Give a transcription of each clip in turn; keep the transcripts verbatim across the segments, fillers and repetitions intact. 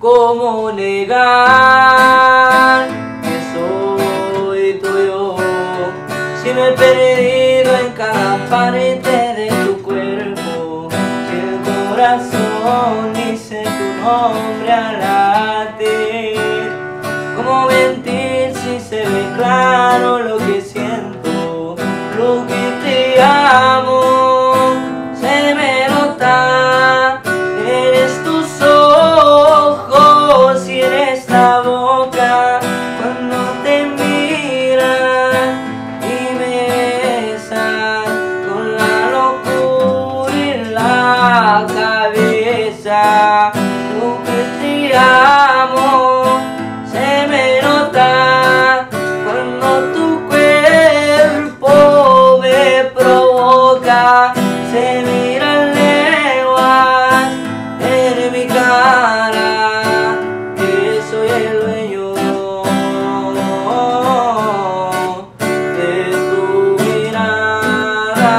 ¿Cómo negar que soy tuyo si me he perdido en cada parte de tu cuerpo? Si el corazón dice tu nombre al latir, ¿cómo mentir si se ve claro lo que siento, lo que te amo? Se me nota, eres tus ojos y eres la boca cuando te miran y me besan con la locura en la cabeza. Lo que te amo se me nota cuando tu cuerpo me provoca. Se miran leguas en mi cara, que soy el dueño de tu mirada.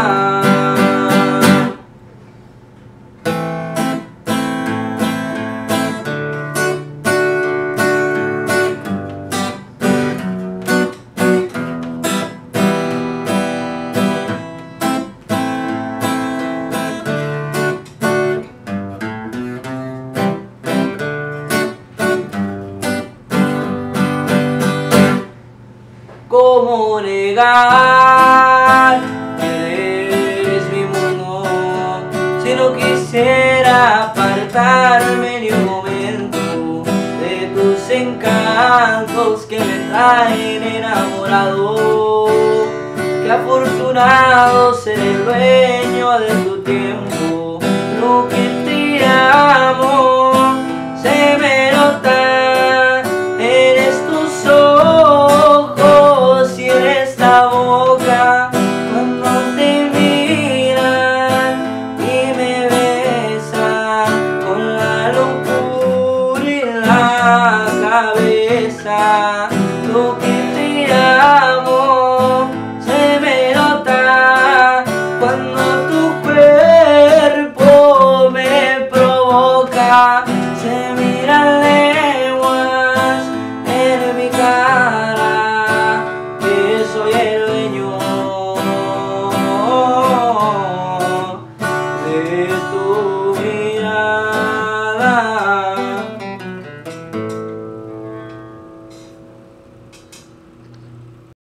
¿Cómo negar que eres mi mundo si no quisiera apartarme ni un momento de tus encantos que me traen enamorado? Qué afortunado ser el dueño de tu tiempo. Lo que te amo se me nota, eres tus ojos y eres la boca cuando te miran y me besan con la locura en la cabeza. Lo